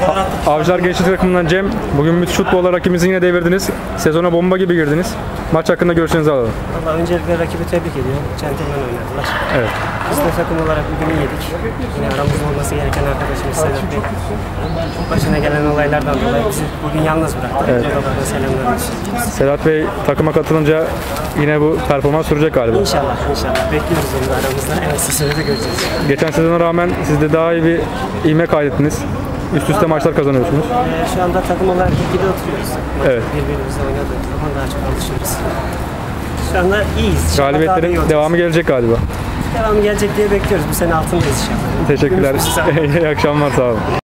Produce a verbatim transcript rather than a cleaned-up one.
Avcılar Gençlik takımından Cem. Bugün müthiş futbolla rakibimizi yine devirdiniz. Sezona bomba gibi girdiniz. Maç hakkında görüşlerinizi alalım. Valla öncelikle rakibi tebrik ediyorum. Centilmen oynadılar. Evet. Biz de takım olarak bugün yedik. Yine aramızda olması gereken arkadaşımız Sedat Bey. Başına gelen olaylardan dolayı bizi bugün yalnız bıraktı. Evet. Oralarda selamlar olsun. Sedat Bey takıma katılınca yine bu performans sürecek galiba. İnşallah, inşallah. Bekliyoruz onu da aramızda. En kısa sürede göreceğiz. Geçen sezona rağmen siz de daha iyi bir ivme kaydettiniz. Üst üste maçlar kazanıyorsunuz. Ee, şu anda takım olarak ligde oturuyoruz. Evet. Birbirimizle oynadığımız zaman daha çok alışıyoruz. Şu anda iyiyiz. İnşallah Galibiyetlerin devamı gelecek galiba. Devamı gelecek diye bekliyoruz. Bu sene altındayız inşallah. Teşekkürler. Görüşürüz. İyi akşamlar, sağ olun.